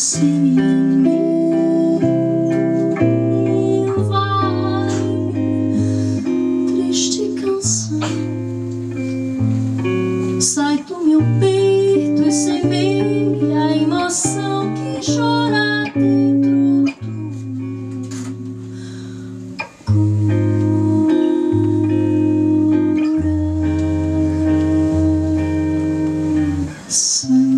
em mim, vai, triste canção, sai do meu peito e semeia a emoção que chora dentro do coração.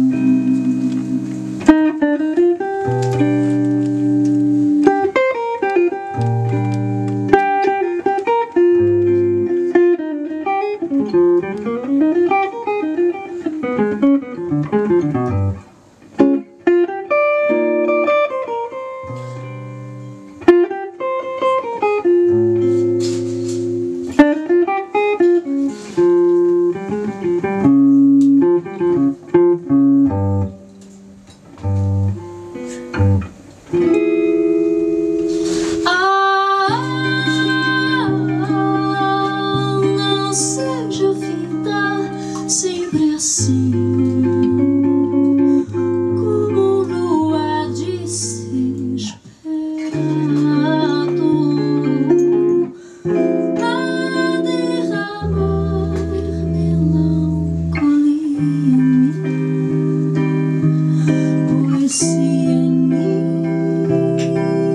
Não seja a vida sempre assim, como no ar desesperado a derramar melancolia em mim, pois se em mim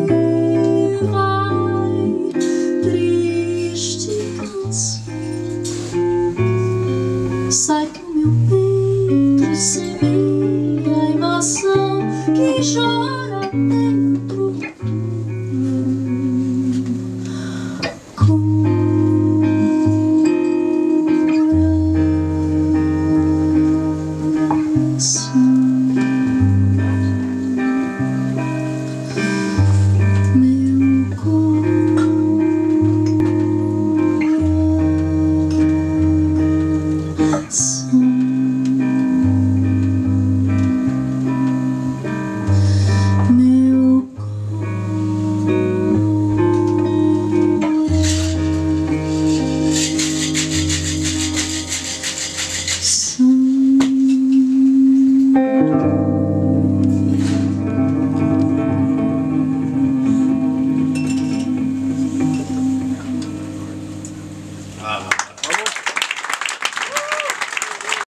vai triste canção, sai do meu peito e semeia a emoção que chora dentro.